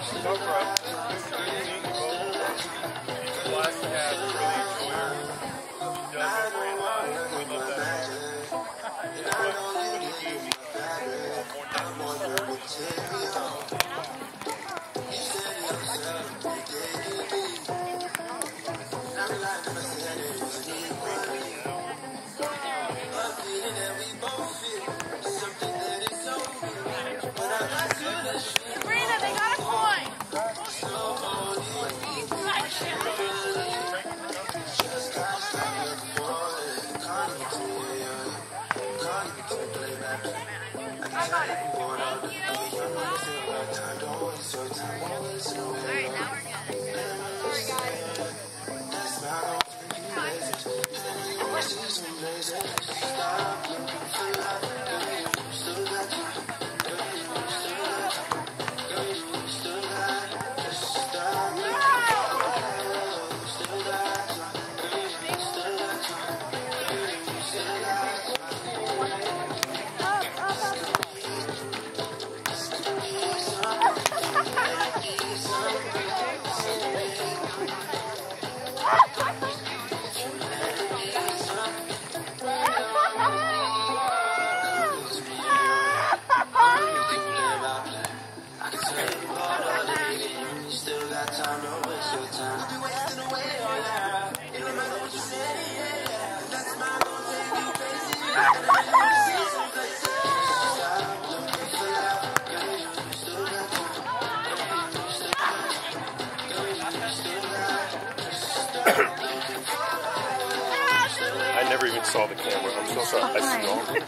I never even saw the camera. I'm so sorry. I saw it.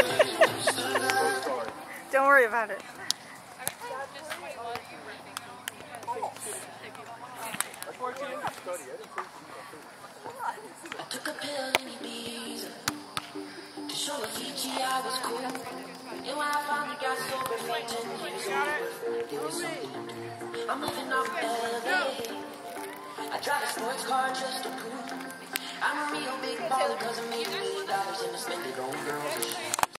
Don't worry about it. I took a pill in Ibiza to show a Gigi I was cool. And when I finally got sober for 10 years old, there was something to do. I'm living off LA. I drive a sports car just to prove I'm a real big baller, cause I made $1 million and I spend it on girls and shit.